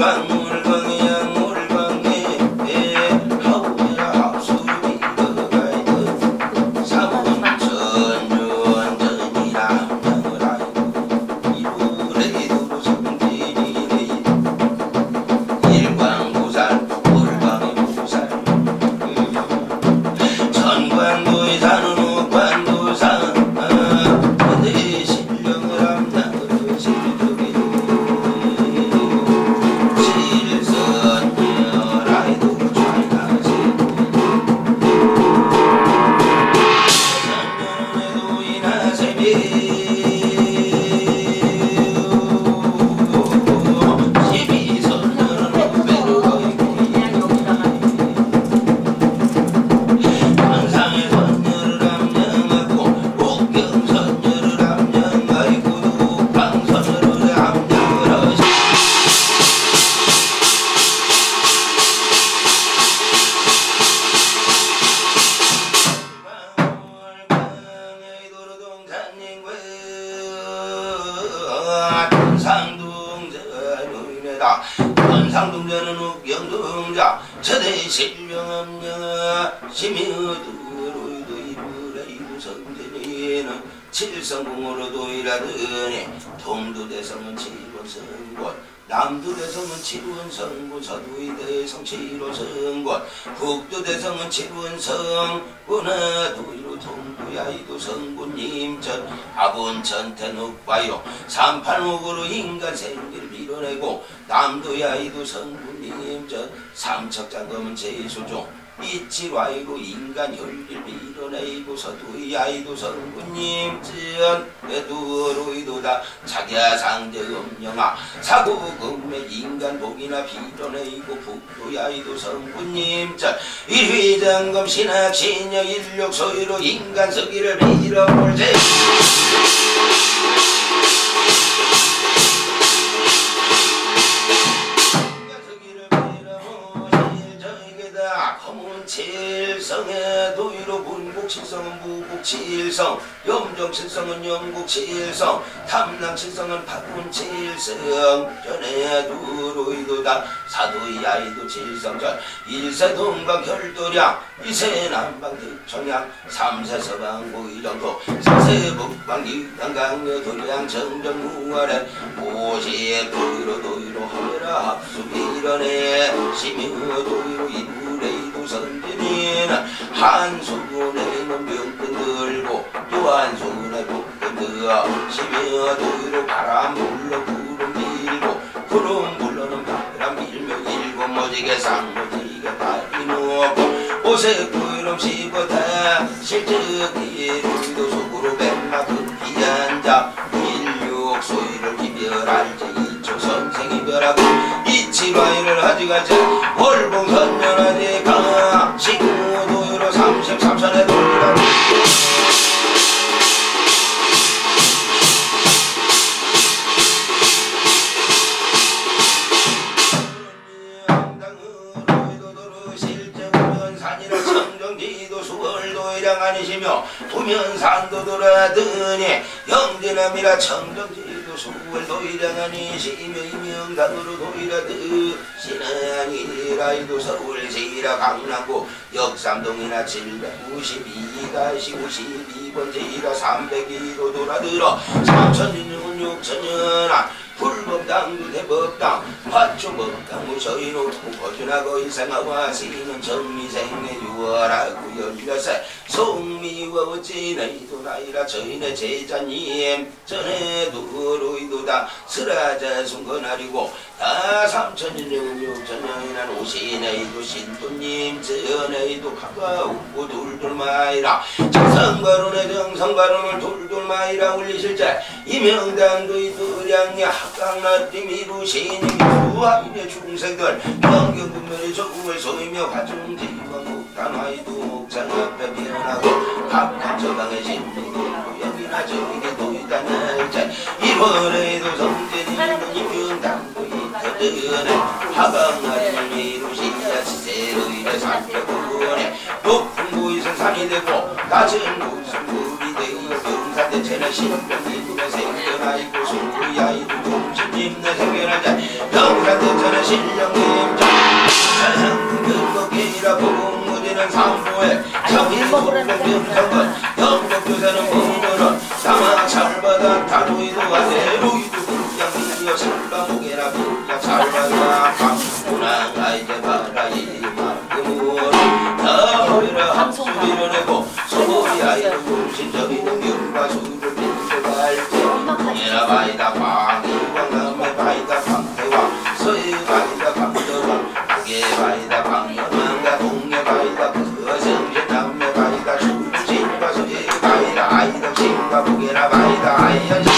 상동자는 욱경동자 저대 실명암명아 심여두로이도 이브레이도 성전이는 칠성공으로도 일하더니 동두대성은 칠원성권 남두대성은 칠원성군 서두이대성 칠원성군 북두대성은 칠원성군 하두이로 동두야이도 성군님전 아본천태녹바요 385으로 인간 생기를 밀어내고 남두야이도 성군님전 삼척장검은 제수종 이치와이로 인간 혈기를 밀어내고 서두야이도 성군님전 두로이도다 자기야상제 음영아 사고금의 인간 복이나 빌어내고 북두야이도 성군님전 일휘장검 신학신여 일욕소위로 인간 서기를 밀어볼세 칠성의 도의로 문국 칠성은 무국 칠성 염정 칠성은 영국 칠성 탐랑 칠성은 박군 칠성 전에 두로이도다 사도의 아이도 칠성전 일세 동방 혈도량 이세 남방 득청양 삼세 서방 고의정도 사세 북방 육당강여 도량 정정 무아래 오시에 도의로 하메라 합수 밀어내 심여 도의로 인무레이도 선진이는 한수군에는 병든 들고 요한수군에 복근 들어 심여 도의로 바람 불러 구름 밀고 구름 불러는 바람 밀며 일곱 모지게 쌍모지게 다리 놓고 옷에 구름 씹어다 실적이 우리도 속으로 백마 급히 앉아 일육 소위를 이별할 때 이초 선생 이별하고 이치마이를 하지가자 월봉선면하니까 식구도유로 33선에 돌리라 아니시며 도면산도 돌아드니 영진함이라 청정지도 수월도 일양아니시며 이명단으로 도이라드시나니라이도 서울시라 강남구 역삼동이나 792-52번지라 302도 돌아들어 3000년 6천년아 불법당도 대법당 화초법당 무서이놓고 거주나고 이상하와 시는 정미생의 유월하고 열려세 송미와 어찌나이도 나이라 저희네 제자님 전에 누로이도다 스라자 순건하리고 다 3000년 6천년이란 오시네이도 신도님 전에이도 가까우고 둘둘마이라 정성바론의 정성바론을 둘둘마이라 올리실 자 이명당도 이도량이 합강나팀 이루시니 수하인의 중생들 경경군면의 적음을 소이며 화중지와 목단화이도 목장 앞에 피어나고 각각 저당의 신비도 여기나 저기게 도이다 날짜 이번에도 성전이는 이명당도 이터드네 합강나팀 이루시야 지세로 이래 살펴보네 높은 곳은 산이 되고 낮은 곳은 물이 되고 영산대체는 신병이 꿈에 생겨나이고 소리야이도 중심집내 생겨나자 영산 대천의 신령님자 자향 긁어기라 부궁무지는 삼보에 참일목변성건 영국교사는 문으로 남아 잘받아 다루이도 아세로이도 불량이여 살라목에라 불량 잘받아 강문항 아이제 바라 이만금으로 나허리라 합수리를 내고 소리 아이를 물신적이는 영과 수를 빈도 갈지 동해라 바이다 방이왕 남해 바이다 방태왕 서해 바이다 방더왕 북해 바이다 방여왕과 동해 바이다 거성신 남해 바이다 출신과 서해 바이다 아이덕신과 북해라 바이다 아이연신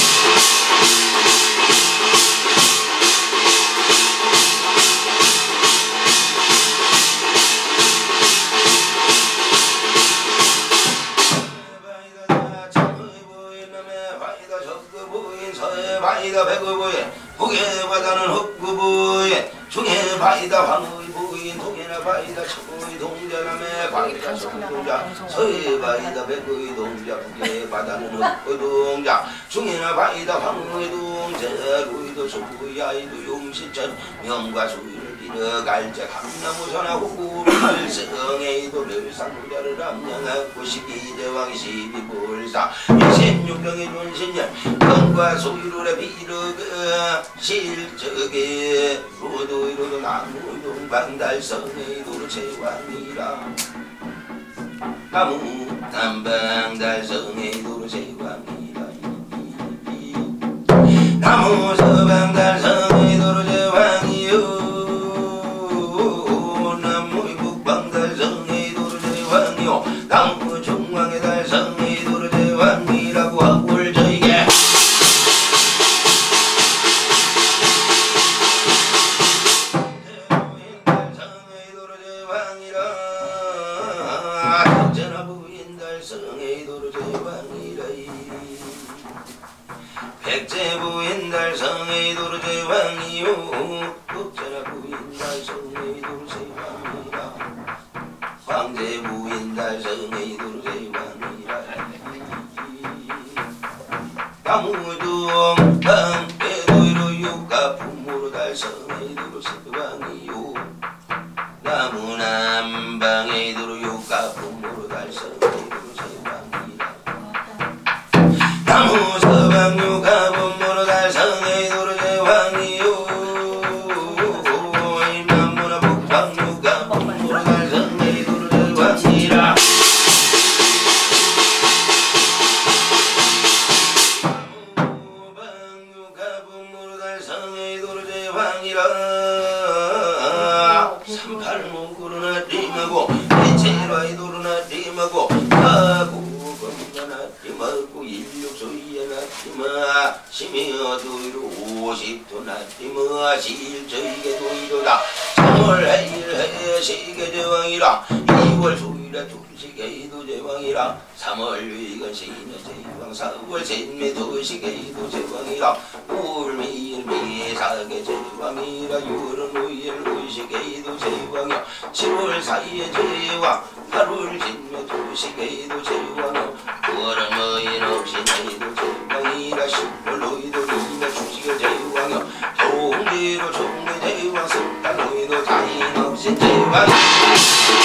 바이다 백의부에 북의 바다는 흑구부에 중의 바이다 황의 부인 동해나 바이다 서의 동자 남의 바이다 서동자 서의 바이다 백의 동자 북의 바다는 흑구 동자 중해나 바이다 황의 동자 루이도 소의 아이도 용신천 명과 수위를 빌어갈자 감나무선하 호구를 성에이도 멸상자를 함량하고 십이대왕이 십이불사 26병의 존신년 명과 소유를 빌어가 실적에 로도이로도 나무동 방달성에이도로 제왕이라 나무 남방달성에이도로 제왕이라 나무 서방달성에이도로 제왕이요 나무 북방달성에이도로 제왕이요 나무 중앙의 달성에이도로 제왕이라고 하고 저에게 백제부인달 성의 도르제왕이요 국제나 부인달 성의 도르제왕이라 황제부인달 성의 도르제왕이라 나무동 방배도이로 육가 부모로 달성의 도르제왕이요 나무남방의 도로 육가 부모로 달성의 도르제왕이라 나무 서방유가 본모로 달성의 도르제왕이요 임남무나 북방유가 본모로 달성의 도르제왕이라 나무방유가 본모로 달성의 도르제왕이라 삼팔목으로나 림하고 대체라이도로나 림하고 하고 나띠마고 일육소이에 나띠마 심여도이로 50도 나띠마 실저이게 도이로다 3월 해일해 세계제왕이라 2월 소이라 둘시계도 제왕이라 3월 유이건 시인의 제왕 4월 셋매 도시계도 제왕이라 5월 매일 매사계 제왕이라 6월은 우일 우시계도 제왕이야 7월 사이에 제왕 8월 셋매 도시계도 제왕이야 9월은 뭐일 없이 내도 제왕이라 10월 너희도 이나 주시게 제왕이야 동대로 총대 제왕 석달 너희도 자인 없이 제왕이야